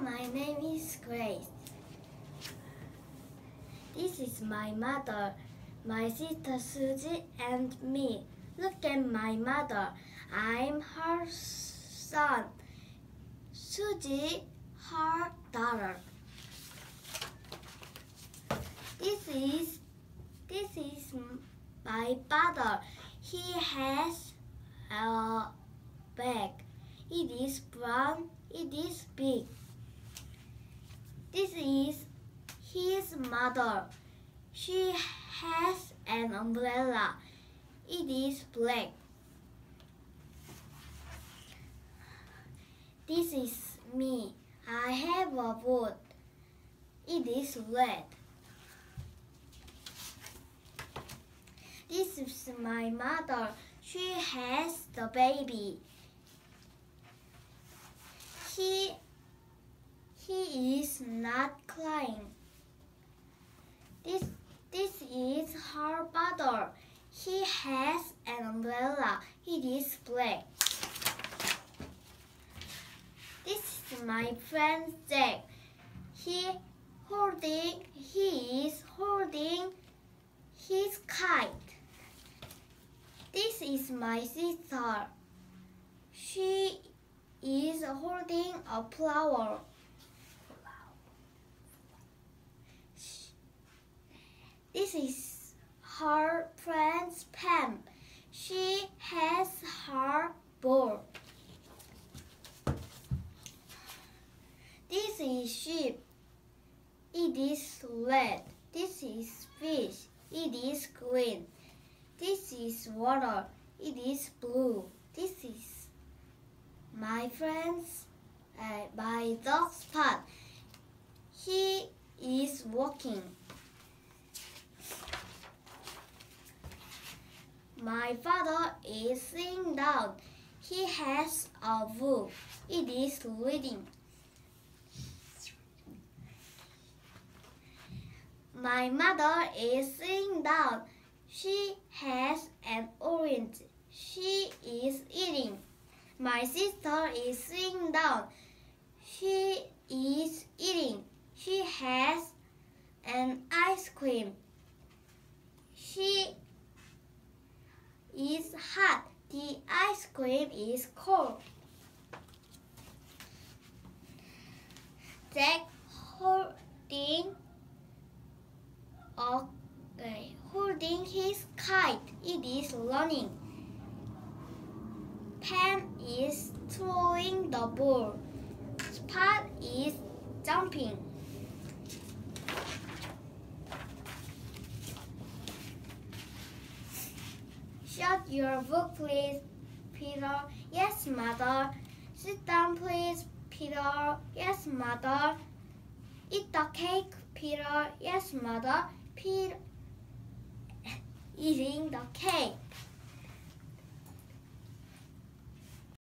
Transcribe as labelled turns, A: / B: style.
A: my name is Grace. This is my mother, my sister Suzy, and me. Look at my mother. I'm her son. Suzy, her daughter. This is my father. He has a bag. It is brown. It is big. This is his mother. She has an umbrella. It is black. This is me. I have a boat. It is red. This is my mother. She has the baby. He is not crying. This is her father. He has an umbrella. It is black. This is my friend Jack. He is holding his kite. This is my sister. She is holding a flower. This is her friend Pam. She has her ball. This is sheep. It is red. This is fish. It is green. This is water. It is blue. This is my friend's my dog's Spot. He is walking. My father is sitting down. He has a book. It is reading. My mother is sitting down. She has an orange. She is eating. My sister is sitting down. She is eating. She has an ice cream. She is hot. The ice cream is cold. Jack holding his kite. It is running. Pam is throwing the ball. Spot is jumping. Shut your book, please, Peter. Yes, mother. Sit down, please, Peter. Yes, mother. Eat the cake, Peter. Yes, mother. Peter eating the cake.